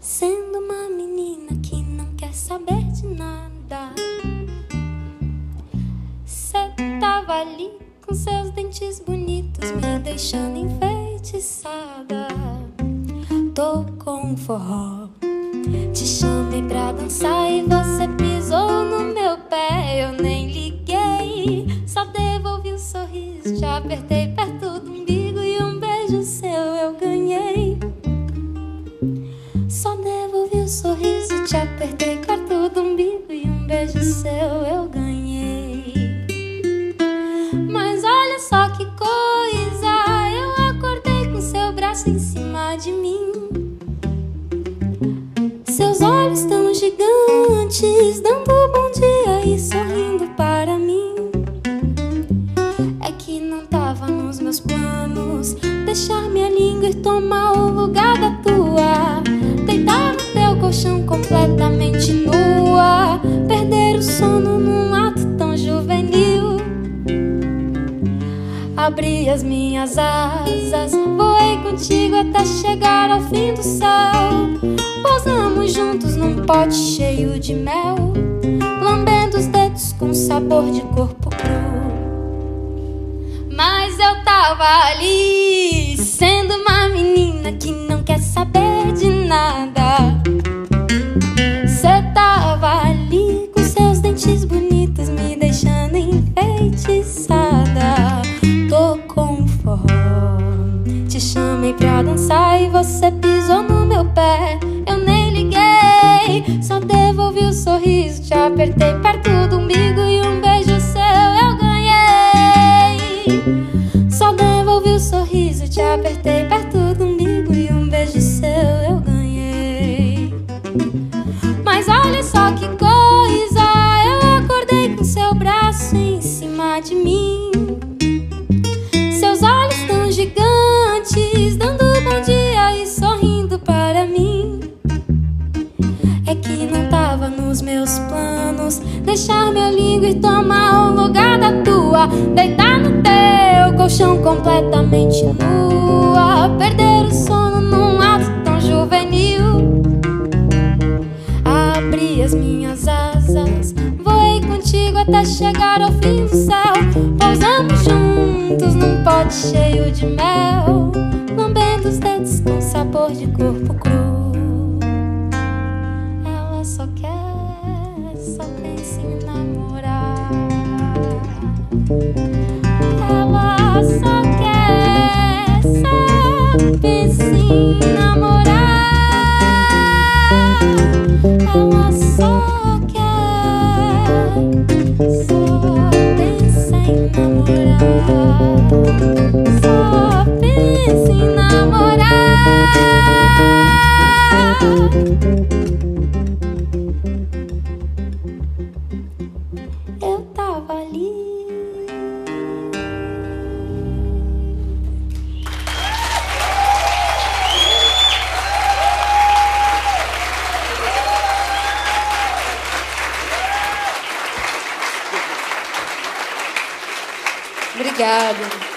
Sendo uma menina que não quer saber de nada. Cê tava ali com seus dentes bonitos, me deixando enfeitiçada. Tocou um forró, te chamei pra dançar e você pisou no meu pé. Eu nem liguei, só devolvi o sorriso, te apertei perto do umbigo e um beijo seu eu ganhei. Só devolvi o sorriso, te apertei perto do umbigo e um beijo seu eu ganhei. Mas olha só que coisa, eu acordei com seu braço em cima de mim. Seus olhos tão gigantes, dando bom dia e sorrindo para mim. É que não tava nos meus planos deixar minha língua e tomar o lugar da tua. Deitar no teu colchão completamente nua, perder o sono num ato tão juvenil. Abri as minhas asas, voei contigo até chegar ao fim do céu. Pousamos juntos num pote cheio de mel, lambendo os dedos com sabor de corpo cru. Mas eu tava ali, sendo uma menina que não quer saber de nada. Cê tava ali com seus dentes bonitos, me deixando enfeitiçada. Tocou um forró, te chamei pra dançar e você pisou no meu pé. Eu nem liguei, só devolvi o sorriso, te apertei perto do umbigo e um beijo seu eu ganhei. Só devolvi o sorriso, te apertei perto do umbigo e um beijo seu eu ganhei. Mas olha só que coisa, eu acordei com seu braço em cima de mim. Seus olhos tão gigantes, dando bom dia e sorrindo para mim. É que não tava nos meus planos deixar minha língua e tomar o lugar da tua. Deitar no teu colchão completamente nua, perder o sono num ato tão juvenil. Abri as minhas asas, voei contigo até chegar ao fim do céu. Pousamos juntos num pote cheio de mel, lambendo os dedos com sabor de corpo cru. Ela só pensa em namorar. Ela só pensa em namorar. Ela só pensa em namorar. Só pensa em namorar. Eu tava ali. Obrigada.